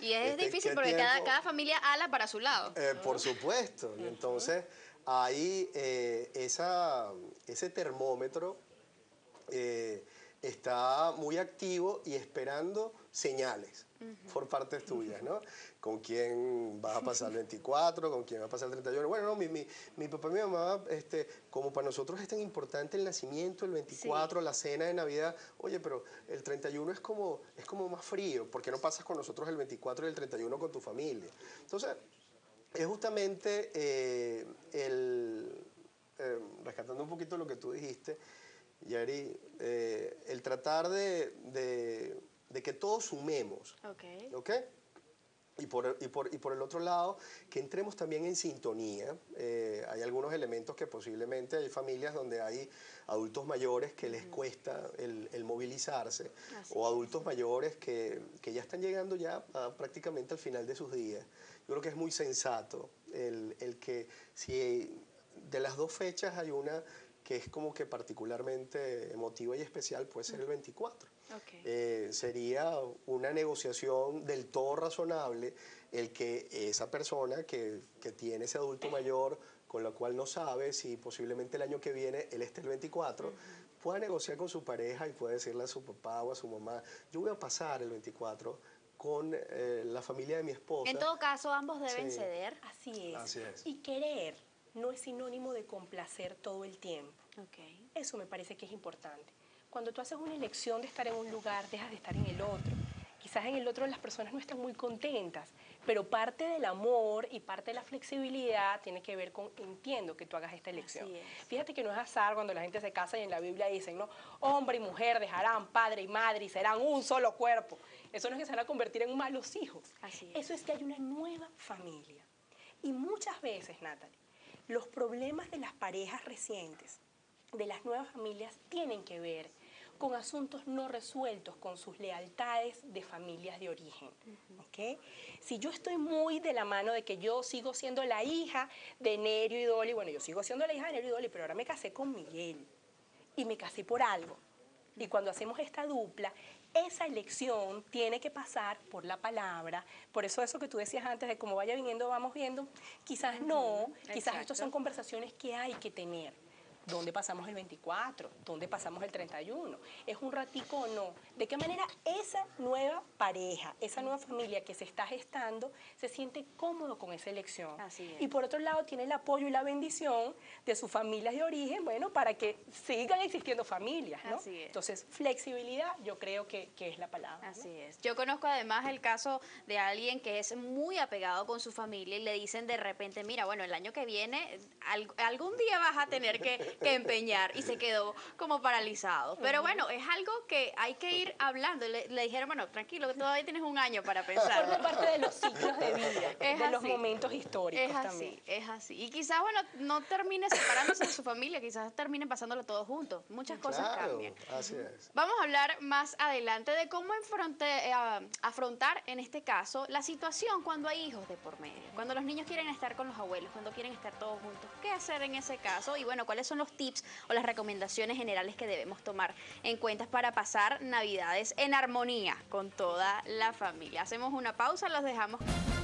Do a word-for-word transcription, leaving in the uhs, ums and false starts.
Y es este, difícil ¿qué porque tiempo? cada, cada familia ala para su lado. Eh, por supuesto. Y entonces ahí eh, esa, ese termómetro eh, está muy activo y esperando señales uh-huh. por partes tuyas, ¿no? ¿Con quién vas a pasar el veinticuatro? ¿Con quién vas a pasar el treinta y uno? Bueno, no, mi, mi, mi papá y mi mamá, este, como para nosotros es tan importante el nacimiento, el veinticuatro, sí. la cena de Navidad, oye, pero el treinta y uno es como, es como más frío, ¿por qué no pasas con nosotros el veinticuatro y el treinta y uno con tu familia? Entonces, es justamente eh, el, eh, rescatando un poquito lo que tú dijiste, Yari, eh, el tratar de, de, de que todos sumemos, okay. ¿ok? Y por, y, por, y por el otro lado, que entremos también en sintonía. Eh, hay algunos elementos que posiblemente hay familias donde hay adultos mayores que les cuesta el, el movilizarse, Así o adultos es. mayores que, que ya están llegando ya a, prácticamente al final de sus días. Yo creo que es muy sensato el, el que si de las dos fechas hay una que es como que particularmente emotiva y especial, puede ser el veinticuatro. Okay. Eh, sería una negociación del todo razonable el que esa persona que, que tiene ese adulto mayor, con la cual no sabe si posiblemente el año que viene él esté el veinticuatro, uh-huh. pueda negociar con su pareja y pueda decirle a su papá o a su mamá, yo voy a pasar el veinticuatro con eh, la familia de mi esposa. En todo caso, ambos deben sí. ceder. Así es. Así es. Y querer no es sinónimo de complacer todo el tiempo. Okay. Eso me parece que es importante. Cuando tú haces una elección de estar en un lugar, dejas de estar en el otro. Quizás en el otro las personas no están muy contentas, pero parte del amor y parte de la flexibilidad tiene que ver con entiendo que tú hagas esta elección. Fíjate que no es azar cuando la gente se casa y en la Biblia dicen, ¿no? Hombre y mujer dejarán padre y madre y serán un solo cuerpo. Eso no es que se van a convertir en malos hijos. Así es. Eso es que hay una nueva familia. Y muchas veces, Natalie, los problemas de las parejas recientes, de las nuevas familias, tienen que ver con asuntos no resueltos, con sus lealtades de familias de origen. Uh-huh. ¿Okay? Si yo estoy muy de la mano de que yo sigo siendo la hija de Nerio y Dolly, bueno, yo sigo siendo la hija de Nerio y Dolly, pero ahora me casé con Miguel y me casé por algo. Y cuando hacemos esta dupla, esa elección tiene que pasar por la palabra. Por eso eso que tú decías antes de cómo vaya viniendo, vamos viendo, quizás no, uh-huh. quizás Exacto. Estos son conversaciones que hay que tener. ¿Dónde pasamos el veinticuatro? ¿Dónde pasamos el treinta y uno? ¿Es un ratico o no? ¿De qué manera esa nueva pareja, esa nueva familia que se está gestando, se siente cómodo con esa elección? Así es. Y por otro lado, tiene el apoyo y la bendición de sus familias de origen, bueno, para que sigan existiendo familias, ¿no? Así es. Entonces, flexibilidad yo creo que, que es la palabra. Así ¿no? es. Yo conozco además el caso de alguien que es muy apegado con su familia y le dicen de repente, mira, bueno, el año que viene, al, algún día vas a tener que que empeñar, y se quedó como paralizado. Pero bueno, es algo que hay que ir hablando. Le, le dijeron, bueno, tranquilo, que todavía tienes un año para pensar. Forma parte de los ciclos de vida, es de así. Los momentos históricos es así, también. Es así. Y quizás, bueno, no termine separándose de su familia, quizás terminen pasándolo todos juntos. Muchas cosas claro, cambian. Así es. Vamos a hablar más adelante de cómo enfronte, eh, afrontar, en este caso, la situación cuando hay hijos de por medio. Cuando los niños quieren estar con los abuelos, cuando quieren estar todos juntos. ¿Qué hacer en ese caso? Y bueno, ¿cuáles son los tips o las recomendaciones generales que debemos tomar en cuenta para pasar Navidades en armonía con toda la familia? Hacemos una pausa, los dejamos.